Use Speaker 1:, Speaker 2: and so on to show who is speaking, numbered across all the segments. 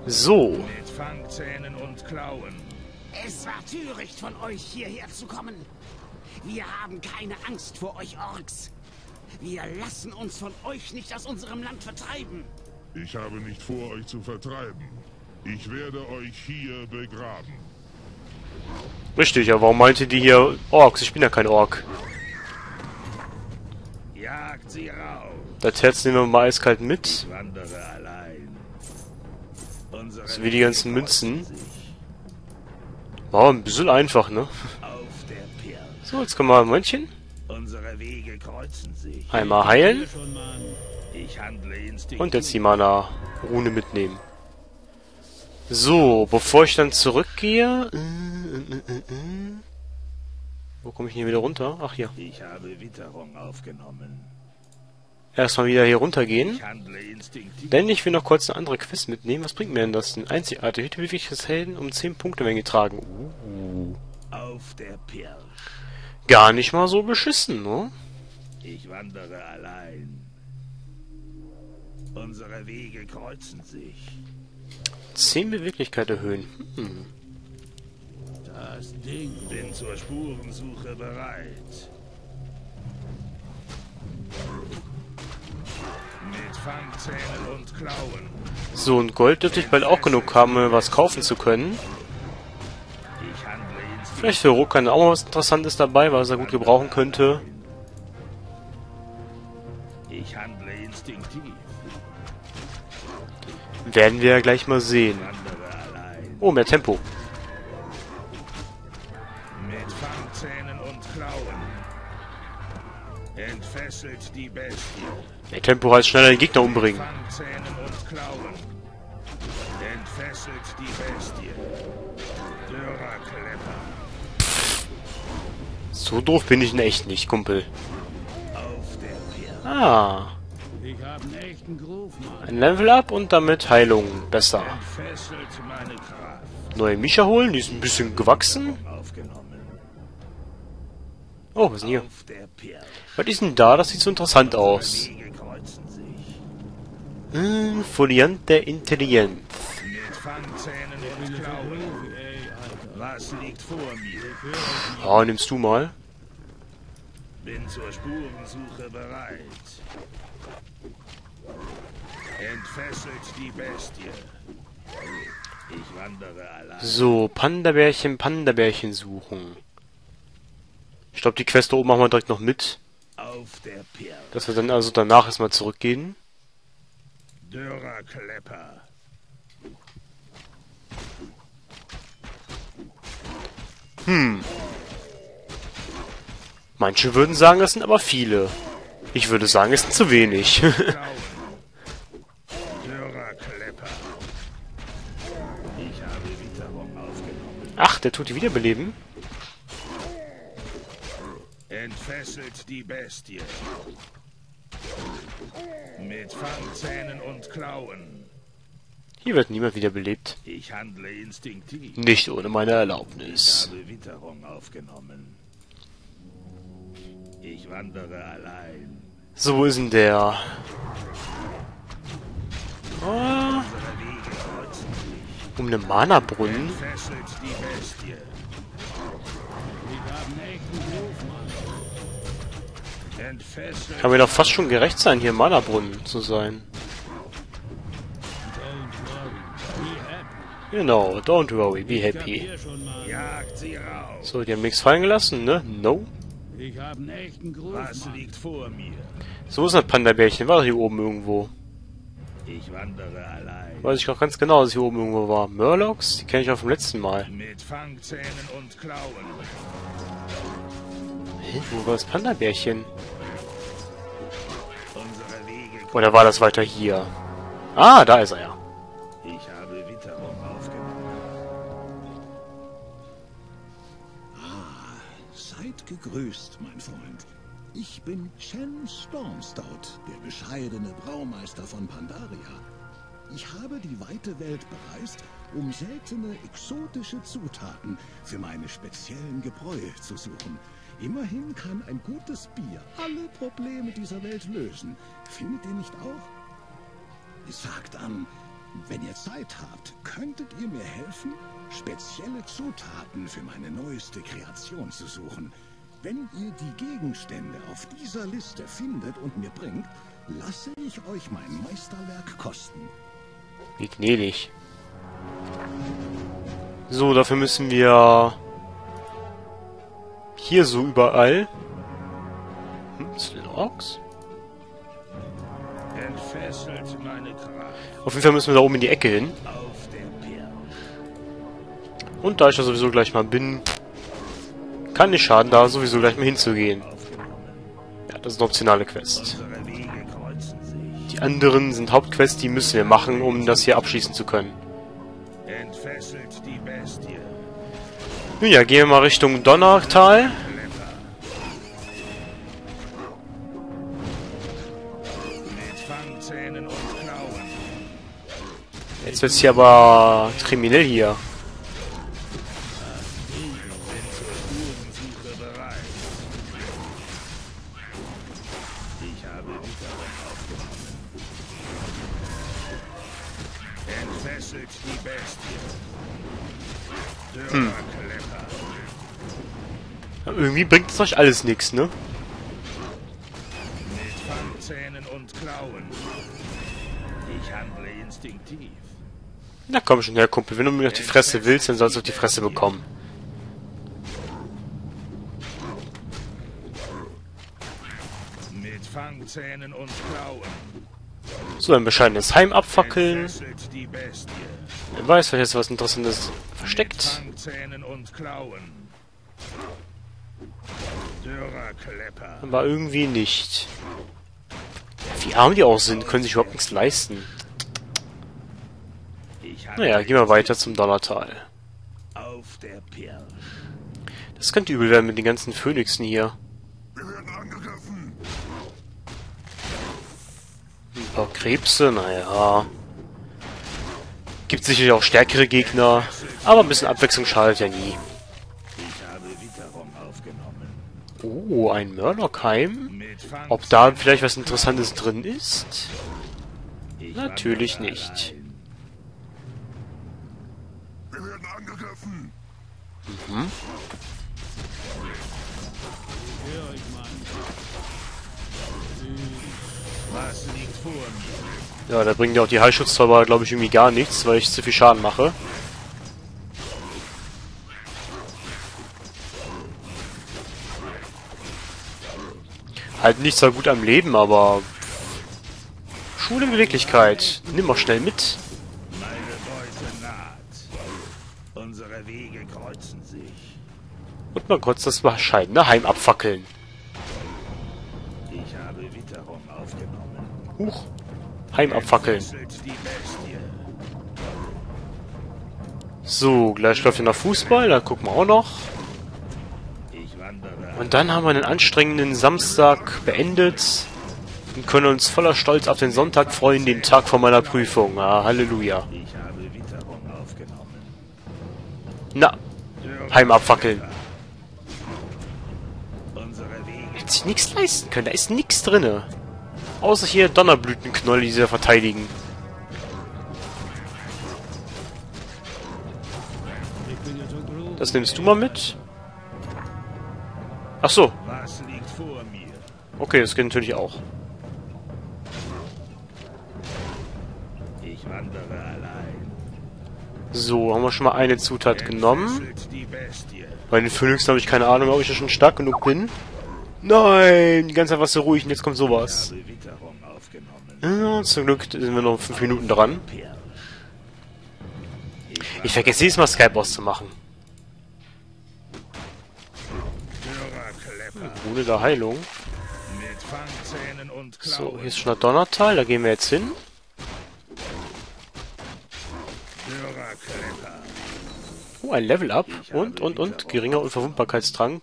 Speaker 1: So.
Speaker 2: Mit Fangzähnen und Klauen.
Speaker 3: Es war töricht von euch hierher zu kommen. Wir haben keine Angst vor euch Orks. Wir lassen uns von euch nicht aus unserem Land vertreiben.
Speaker 4: Ich habe nicht vor, euch zu vertreiben. Ich werde euch hier begraben.
Speaker 1: Richtig, aber warum meinte die hier Orks? Ich bin ja kein Ork.
Speaker 2: Jagt sie raus.
Speaker 1: Das Herz nehmen wir mal eiskalt mit.
Speaker 2: Ich wandere allein. Unsere
Speaker 1: So wie die ganzen Münzen. Wow, ein bisschen einfach, ne?
Speaker 2: auf der Pirsch.
Speaker 1: So, jetzt können wir, Momentchen.
Speaker 2: Unsere Wege kreuzen sich.
Speaker 1: Einmal heilen.
Speaker 2: Ich handle instinktiv.
Speaker 1: Und jetzt die Mana-Rune mitnehmen. So, bevor ich dann zurückgehe... Wo komme ich denn hier wieder runter? Ach, hier.
Speaker 2: Ich habe Witterung aufgenommen.
Speaker 1: Erstmal wieder hier runtergehen.
Speaker 2: Ich handle instinktiv.
Speaker 1: Denn ich will noch kurz eine andere Quest mitnehmen. Was bringt mir denn das? Ein einzigartig Hütte Helden um 10 Punkte wenn getragen.
Speaker 2: Auf der Pirsch.
Speaker 1: Gar nicht mal so beschissen, ne?
Speaker 2: Ich wandere allein. Unsere Wege kreuzen sich.
Speaker 1: 10 Beweglichkeit erhöhen.
Speaker 2: Das Ding. Bin zur Spurensuche bereit. Mit Fangzähnen und Klauen.
Speaker 1: So, und Gold dürfte ich bald auch genug haben, um was kaufen zu können.
Speaker 2: Ich handle instinktiv.
Speaker 1: Vielleicht für Rokan auch mal was Interessantes dabei, was er gut gebrauchen könnte.
Speaker 2: Ich handle instinktiv.
Speaker 1: Werden wir ja gleich mal sehen.
Speaker 2: Wandere allein.
Speaker 1: Oh, mehr Tempo.
Speaker 2: Mit Fangzähnen und Klauen. Entfesselt die Bestie.
Speaker 1: Mehr Tempo heißt schneller den Gegner umbringen.
Speaker 2: Fangzähnen und Klauen. Entfesselt die Bestie. Dürrer Klepper.
Speaker 1: So doof bin ich in echt nicht, Kumpel.
Speaker 2: Auf der Pirsch.
Speaker 1: Ah,
Speaker 3: Ich habe einen echten Groove, Mann.
Speaker 1: ein Level Up und damit Heilung besser.
Speaker 2: Entfesselt meine Kraft.
Speaker 1: Neue Mischa holen, die ist ein bisschen gewachsen.
Speaker 2: Aufgenommen.
Speaker 1: Oh, was ist denn hier?
Speaker 2: Auf der Pirsch.
Speaker 1: Was ist denn da? Das sieht so interessant aus.
Speaker 2: Wege kreuzen sich.
Speaker 1: Foliante Intelligenz.
Speaker 2: Mit Fangzähnen und Klauen. Was liegt vor mir?
Speaker 1: Oh, nimmst du mal.
Speaker 2: Bin zur Spurensuche bereit. Entfesselt die Bestie. Ich wandere allein.
Speaker 1: So, Panda-Bärchen suchen. Ich glaube, die Quest da oben machen wir direkt noch mit.
Speaker 2: Auf der Pirsch.
Speaker 1: Dass wir dann also danach erstmal zurückgehen.
Speaker 2: Dürrer Klepper.
Speaker 1: Manche würden sagen, es sind aber viele. Ich würde sagen, es sind zu wenig.
Speaker 2: Klauen. Dürrer Klepper. Ich habe Witterung aufgenommen.
Speaker 1: Ach, der tut die wiederbeleben?
Speaker 2: Entfesselt die Bestie. Mit Fangzähnen und Klauen.
Speaker 1: Hier wird niemand wiederbelebt.
Speaker 2: Ich handle instinktiv.
Speaker 1: Nicht ohne meine
Speaker 2: Ich
Speaker 1: Erlaubnis.
Speaker 2: habe Witterung aufgenommen. Ich wandere allein.
Speaker 1: So, wo ist denn der? Oh,
Speaker 2: Unsere Wege kreuzen sich.
Speaker 1: um einen Mana-Brunnen?
Speaker 2: Entfesselt die Bestie.
Speaker 3: Ich habe einen echten Groove, Mann.
Speaker 2: Entfesselt.
Speaker 1: Kann mir doch fast schon gerecht sein, hier im Mana-Brunnen zu sein. Genau, don't worry, be happy.
Speaker 3: Hier schon mal.
Speaker 2: Jagt sie raus.
Speaker 1: So, die haben nichts fallen gelassen, ne? No.
Speaker 3: Ich habe einen echten Groove,
Speaker 2: Was
Speaker 3: Mann.
Speaker 2: liegt vor mir?
Speaker 1: So ist das Panda-Bärchen. War doch hier oben irgendwo.
Speaker 2: Ich wandere allein.
Speaker 1: Weiß ich noch ganz genau, dass es hier oben irgendwo war. Murlocs? Die kenne ich auch vom letzten Mal.
Speaker 2: Mit Fangzähnen und Klauen.
Speaker 1: Hä? Wo war das Panda-Bärchen?
Speaker 2: Unsere Wege.
Speaker 1: Oder war das weiter hier? Ah, da ist er ja.
Speaker 2: Ich habe Witterung aufgenommen.
Speaker 5: Seid gegrüßt, mein Freund. Ich bin Chen Stormstout, der bescheidene Braumeister von Pandaria. Ich habe die weite Welt bereist, um seltene, exotische Zutaten für meine speziellen Gebräue zu suchen. Immerhin kann ein gutes Bier alle Probleme dieser Welt lösen. Findet ihr nicht auch? Sagt an, Wenn ihr Zeit habt, könntet ihr mir helfen, spezielle Zutaten für meine neueste Kreation zu suchen. Wenn ihr die Gegenstände auf dieser Liste findet und mir bringt, lasse ich euch mein Meisterwerk kosten.
Speaker 1: Wie gnädig. So, dafür müssen wir hier so überall. Zu den Orks?
Speaker 2: Entfesselt meine Kraft
Speaker 1: Auf jeden Fall müssen wir da oben in die Ecke hin.
Speaker 2: auf der Pirsch.
Speaker 1: Und da ich da sowieso gleich mal bin, kann nicht schaden, da sowieso gleich mal hinzugehen. Ja, das ist eine optionale Quest.
Speaker 2: Unsere Wege kreuzen sich.
Speaker 1: Die anderen sind Hauptquests, die müssen wir machen, um das hier abschließen zu können.
Speaker 2: Entfesselt die Bestie.
Speaker 1: Nun ja, gehen wir mal Richtung Donnertal.
Speaker 2: Mit Fangzähnen und Klauen.
Speaker 1: Jetzt wird's hier aber kriminell hier.
Speaker 2: Bin zur Spurensuche bereit. Ich habe Witterung aufgenommen. Entfesselt die Bestie. Dürrer Klepper.
Speaker 1: Ja, irgendwie bringt es euch alles nichts, ne?
Speaker 2: Mit Fangzähnen und Klauen. Ich handle instinktiv.
Speaker 1: Na komm schon her, Kumpel. Wenn du mir auf die Fresse willst, dann sollst du auf die Fresse bekommen.
Speaker 2: Mit Fangzähnen und Klauen.
Speaker 1: So, ein bescheidenes Heim abfackeln.
Speaker 2: Entfesselt die Bestie.
Speaker 1: Wer weiß, vielleicht ist was Interessantes
Speaker 2: Mit
Speaker 1: versteckt.
Speaker 2: Fangzähnen und Klauen. Dürrer Klepper.
Speaker 1: Aber irgendwie nicht. Wie arm die auch sind, können sich überhaupt nichts leisten.
Speaker 2: Ich handle
Speaker 1: Naja, gehen wir weiter zum Donnertal.
Speaker 2: auf der Pirsch.
Speaker 1: Das könnte übel werden mit den ganzen Phönixen hier.
Speaker 4: Wir werden angegriffen.
Speaker 1: Ein paar Krebse, naja. Gibt sicherlich auch stärkere Gegner, aber ein bisschen Abwechslung schadet ja nie.
Speaker 2: Ich habe Witterung aufgenommen.
Speaker 1: Oh, ein Murloc-Heim?
Speaker 2: Mit Fangzähnen
Speaker 1: Ob da vielleicht was Interessantes drin ist?
Speaker 2: Ich
Speaker 1: Natürlich
Speaker 2: wandere
Speaker 1: nicht.
Speaker 2: allein.
Speaker 4: Wir werden angegriffen.
Speaker 2: Was liegt vor mir?
Speaker 1: Ja, da bringen ja auch die Heilschutzzauber, glaube ich, irgendwie gar nichts, weil ich zu viel Schaden mache. Halt nicht so gut am Leben, aber... Schule in Beweglichkeit. Nimm mal schnell mit.
Speaker 2: Meine Beute naht. Unsere Wege kreuzen sich.
Speaker 1: Und mal kurz das bescheidene Heim abfackeln.
Speaker 2: Ich habe Witterung aufgenommen.
Speaker 1: Huch. Heim abfackeln.
Speaker 2: Entfesselt die Bestie.
Speaker 1: So, gleich läuft ja noch Fußball, da gucken wir auch noch.
Speaker 2: Ich wandere
Speaker 1: Und dann haben wir einen anstrengenden Samstag beendet und können uns voller Stolz auf den Sonntag freuen, den Tag vor meiner Prüfung. Ah, Halleluja.
Speaker 2: Ich habe Witterung aufgenommen.
Speaker 1: Na, Heim abfackeln.
Speaker 2: Unsere Wege
Speaker 1: Hätte sich nichts leisten können, da ist nichts drinne. Außer hier Donnerblütenknolle, die sie verteidigen. Das nimmst du mal mit. Ach so,
Speaker 2: Was liegt vor mir?
Speaker 1: okay, das geht natürlich auch.
Speaker 2: Ich wandere allein.
Speaker 1: So, haben wir schon mal eine Zutat genommen.
Speaker 2: Entfesselt die Bestie.
Speaker 1: Bei den Phönixen habe ich keine Ahnung, ob ich da schon stark genug bin. Nein, die ganze Zeit warst du ruhig und jetzt kommt sowas.
Speaker 2: Ich habe Witterung aufgenommen.
Speaker 1: Ja, zum Glück sind wir noch 5 Minuten dran.
Speaker 2: Pirsch.
Speaker 1: Ich vergesse jedes Mal Skype auszumachen.
Speaker 2: Dürrer Klepper.
Speaker 1: Ohne der Heilung.
Speaker 2: Mit Fangzähnen und
Speaker 1: So,
Speaker 2: Klauen.
Speaker 1: hier ist schon der Donnertal, da gehen wir jetzt hin.
Speaker 2: Dürrer Klepper.
Speaker 1: Oh, ein Level-Up. Und. Geringer Unverwundbarkeitstrank.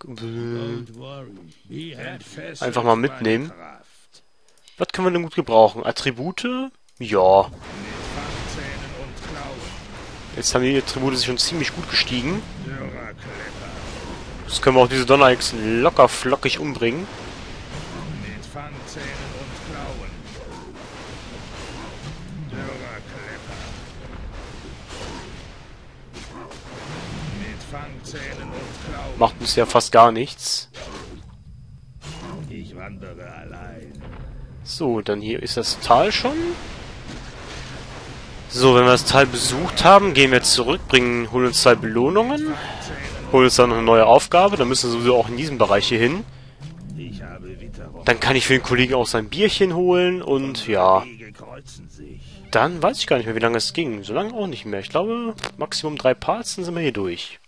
Speaker 2: Entfesselt
Speaker 1: Einfach mal mitnehmen.
Speaker 2: meine Kraft.
Speaker 1: Was können wir denn gut gebrauchen? Attribute? Ja.
Speaker 2: Mit Fangzähnen und Klauen.
Speaker 1: Jetzt haben die Attribute sich schon ziemlich gut gestiegen.
Speaker 2: Dürrer Klepper.
Speaker 1: Jetzt können wir auch diese Donnerhexen locker flockig umbringen.
Speaker 2: Mit Fangzähnen und Klauen. Dürrer Klepper. Fangzähnen und Klauen.
Speaker 1: Macht uns ja fast gar nichts.
Speaker 2: Ich wandere allein.
Speaker 1: So, dann hier ist das Tal schon. So, wenn wir das Tal besucht haben, gehen wir zurück, holen uns 2 Belohnungen. Holen uns dann noch eine neue Aufgabe. Dann müssen wir sowieso auch in diesem Bereich hier hin.
Speaker 2: Ich habe Witterung.
Speaker 1: Dann kann ich für den Kollegen auch sein Bierchen holen und ja.
Speaker 2: Wege kreuzen sich.
Speaker 1: Dann weiß ich gar nicht mehr, wie lange es ging. So lange auch nicht mehr. Ich glaube, Maximum 3 Parts, dann sind wir hier durch.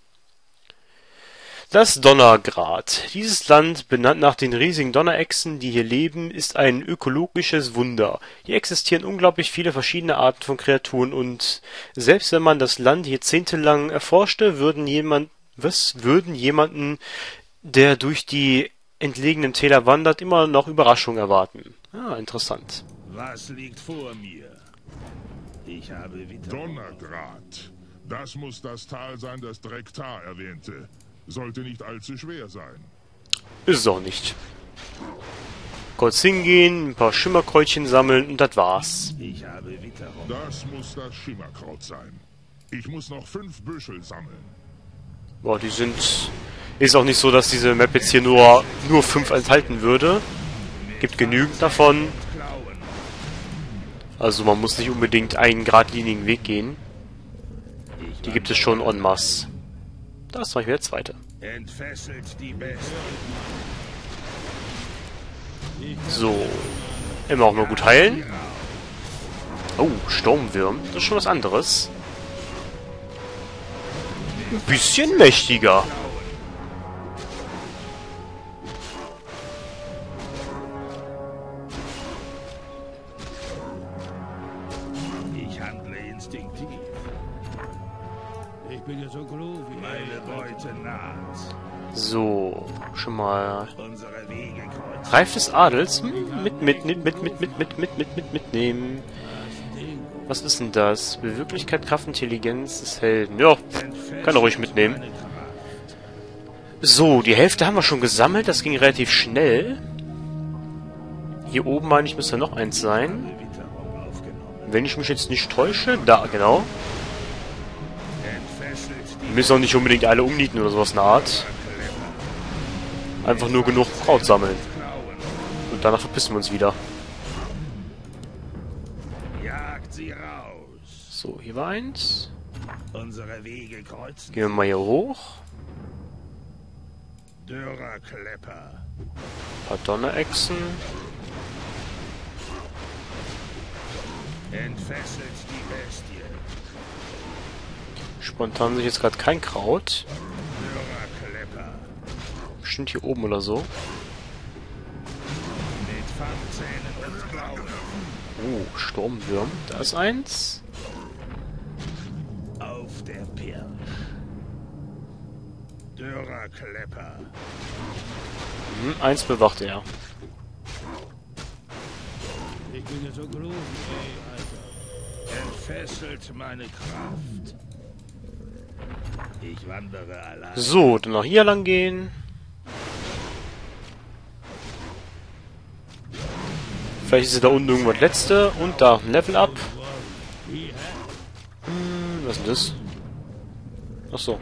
Speaker 1: Das Donnergrad. Dieses Land, benannt nach den riesigen Donnerechsen, die hier leben, ist ein ökologisches Wunder. Hier existieren unglaublich viele verschiedene Arten von Kreaturen und selbst wenn man das Land jahrzehntelang erforschte, würden jemanden, der durch die entlegenen Täler wandert, immer noch Überraschungen erwarten. Ah, interessant.
Speaker 2: Was liegt vor mir? Ich habe Witterung.
Speaker 4: Donnergrad. Das muss das Tal sein, das Drektar erwähnte. Sollte nicht allzu schwer sein.
Speaker 1: Ist es auch nicht. Kurz hingehen, ein paar Schimmerkräutchen sammeln und das war's.
Speaker 2: Ich habe Witterung.
Speaker 4: Das muss das Schimmerkraut sein. Ich muss noch 5 Büschel sammeln.
Speaker 1: Boah, die sind... Ist auch nicht so, dass diese Map jetzt hier nur 5 enthalten würde. Gibt genügend davon.
Speaker 2: Klauen.
Speaker 1: Also man muss nicht unbedingt einen geradlinigen Weg gehen. Die gibt es schon en masse. Da ist zum Beispiel der zweite.
Speaker 2: Entfesselt die Bestie.
Speaker 1: So. Immer auch nur gut heilen. Oh, Sturmwürm. Das ist schon was anderes. Ein bisschen mächtiger.
Speaker 2: Ich handle instinktiv.
Speaker 6: Ich bin ja so groß wie
Speaker 2: Meine Beute naht.
Speaker 1: So. Schon mal...
Speaker 2: Unsere Wege kreuzen.
Speaker 1: Reif des Adels? Mitnehmen. Was ist denn das? Beweglichkeit, Kraft, Intelligenz des Helden. Ja, kann er ruhig mitnehmen. So, die Hälfte haben wir schon gesammelt. Das ging relativ schnell. Hier oben, meine ich, müsste noch eins sein.
Speaker 2: Witterung aufgenommen.
Speaker 1: Wenn ich mich jetzt nicht täusche. Da, genau.
Speaker 2: Entfesselt
Speaker 1: Wir müssen auch nicht unbedingt alle umnieten oder sowas in der Art. Einfach nur genug Kraut sammeln.
Speaker 2: Klauen.
Speaker 1: Und danach verpissen wir uns wieder.
Speaker 2: Jagt sie raus.
Speaker 1: So, hier war eins.
Speaker 2: Unsere Wege kreuzen.
Speaker 1: Gehen wir mal hier hoch.
Speaker 2: Dürrer Klepper.
Speaker 1: Ein paar Donnerechsen.
Speaker 2: Entfesselt die Bestie.
Speaker 1: Spontan sehe ich jetzt gerade kein Kraut.
Speaker 2: Dürrer Klepper.
Speaker 1: Bestimmt hier oben oder so.
Speaker 2: Mit Fangzähnen und Klauen.
Speaker 1: Oh, Sturmwürm. Da ist eins.
Speaker 2: Auf der Pirsch. Dürrer Klepper.
Speaker 1: Eins bewacht er.
Speaker 6: Ich bin ja so groß wie Alter.
Speaker 2: Entfesselt meine Kraft. Ich wandere allein.
Speaker 1: So, dann noch hier lang gehen. Vielleicht ist da unten irgendwas letzte. Und da ein Level Up. Was ist denn das? Achso.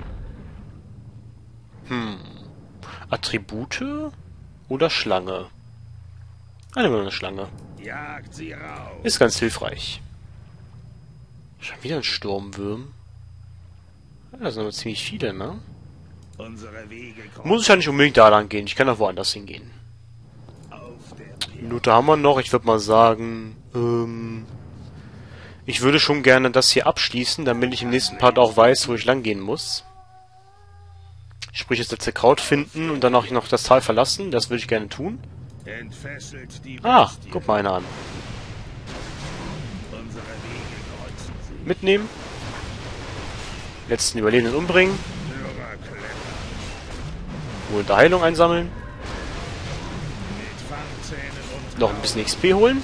Speaker 1: Attribute oder Schlange? Nehmen wir eine Schlange.
Speaker 2: Jagt sie raus.
Speaker 1: Ist ganz hilfreich. Schon wieder ein Sturmwurm. Ja, das sind aber ziemlich viele, ne?
Speaker 2: Unsere Wege kreuzen.
Speaker 1: Muss ich ja nicht unbedingt da lang gehen. Ich kann auch woanders hingehen.
Speaker 2: Auf der Pirsch.
Speaker 1: Minute haben wir noch. Ich würde mal sagen, ich würde schon gerne das hier abschließen, damit ich im nächsten Part auch weiß, wo ich lang gehen muss. Sprich, das letzte Kraut finden und dann auch noch das Tal verlassen. Das würde ich gerne tun.
Speaker 2: Entfesselt die
Speaker 1: Ah,
Speaker 2: Bestie.
Speaker 1: guck mal einer an.
Speaker 2: Unsere Wege kreuzen sich.
Speaker 1: Mitnehmen. Letzten Überlebenden umbringen.
Speaker 2: Dürrer Klepper.
Speaker 1: Wohl der Heilung einsammeln.
Speaker 2: Mit Fangzähnen und
Speaker 1: Noch ein bisschen XP holen.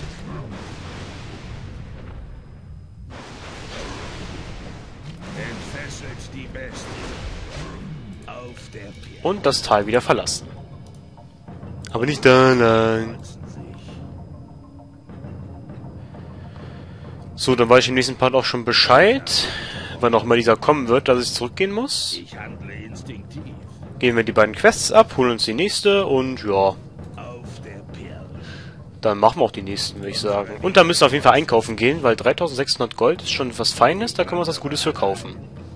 Speaker 2: Entfesselt die Bestie. Auf der Pirsch.
Speaker 1: Und das Tal wieder verlassen. Aber nicht da lang.
Speaker 2: Kreuzen sich.
Speaker 1: So, dann weiß ich im nächsten Part auch schon Bescheid. Wann auch immer dieser kommen wird, dass ich zurückgehen muss.
Speaker 2: Ich handle instinktiv.
Speaker 1: Gehen wir die beiden Quests ab, holen uns die nächste und ja,
Speaker 2: Auf der Pirsch.
Speaker 1: dann machen wir auch die nächsten, würde ich sagen. Und dann müssen wir auf jeden Fall einkaufen gehen, weil 3600 Gold ist schon was Feines, da können wir uns was Gutes für kaufen.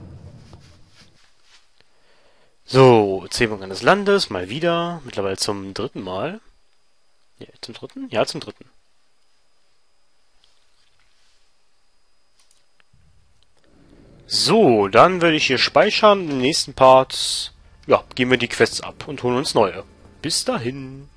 Speaker 1: So, Zählung eines Landes, mal wieder. Mittlerweile zum dritten Mal. Ja, zum dritten? Ja, zum dritten. So, dann würde ich hier speichern. Im nächsten Part, ja, gehen wir die Quests ab und holen uns neue. Bis dahin.